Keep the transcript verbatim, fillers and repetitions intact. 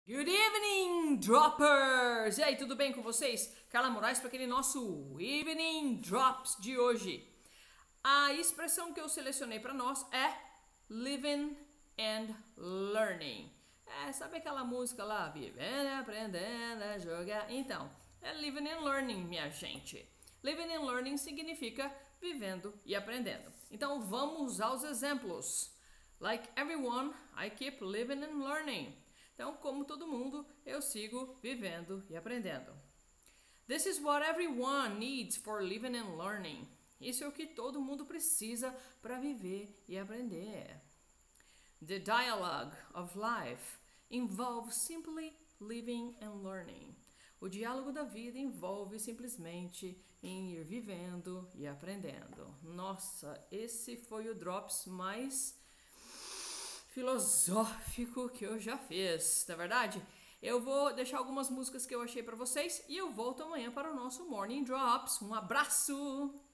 Good evening, Droppers! E aí, tudo bem com vocês? Carla Moraes para aquele nosso Evening Drops de hoje. A expressão que eu selecionei para nós é living and learning. É, sabe aquela música lá, vivendo, aprendendo a jogar? Então, é living and learning, minha gente. Living and learning significa vivendo e aprendendo. Então, vamos usar os exemplos. Like everyone, I keep living and learning. Então, como todo mundo, eu sigo vivendo e aprendendo. This is what everyone needs for living and learning. Isso é o que todo mundo precisa para viver e aprender. The dialogue of life involves simply living and learning. O diálogo da vida envolve simplesmente em ir vivendo e aprendendo. Nossa, esse foi o Drops mais filosófico que eu já fiz, na verdade? Eu vou deixar algumas músicas que eu achei para vocês e eu volto amanhã para o nosso Morning Drops. Um abraço!